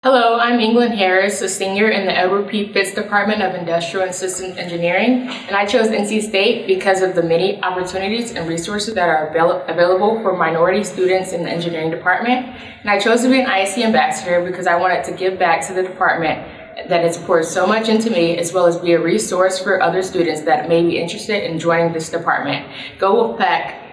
Hello, I'm Englyn Harris, a senior in the Edward P. Fitz Department of Industrial and Systems Engineering, and I chose NC State because of the many opportunities and resources that are available for minority students in the engineering department. And I chose to be an ISE Ambassador because I wanted to give back to the department that has poured so much into me, as well as be a resource for other students that may be interested in joining this department. Go Wolfpack!